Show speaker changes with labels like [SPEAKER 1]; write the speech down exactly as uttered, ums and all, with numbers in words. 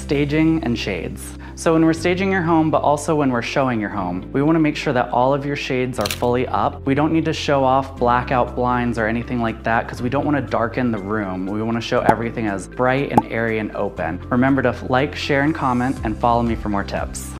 [SPEAKER 1] staging and shades. So when we're staging your home, but also when we're showing your home, we want to make sure that all of your shades are fully up. We don't need to show off blackout blinds or anything like that because we don't want to darken the room. We want to show everything as bright and airy and open. Remember to like, share, and comment, and follow me for more tips.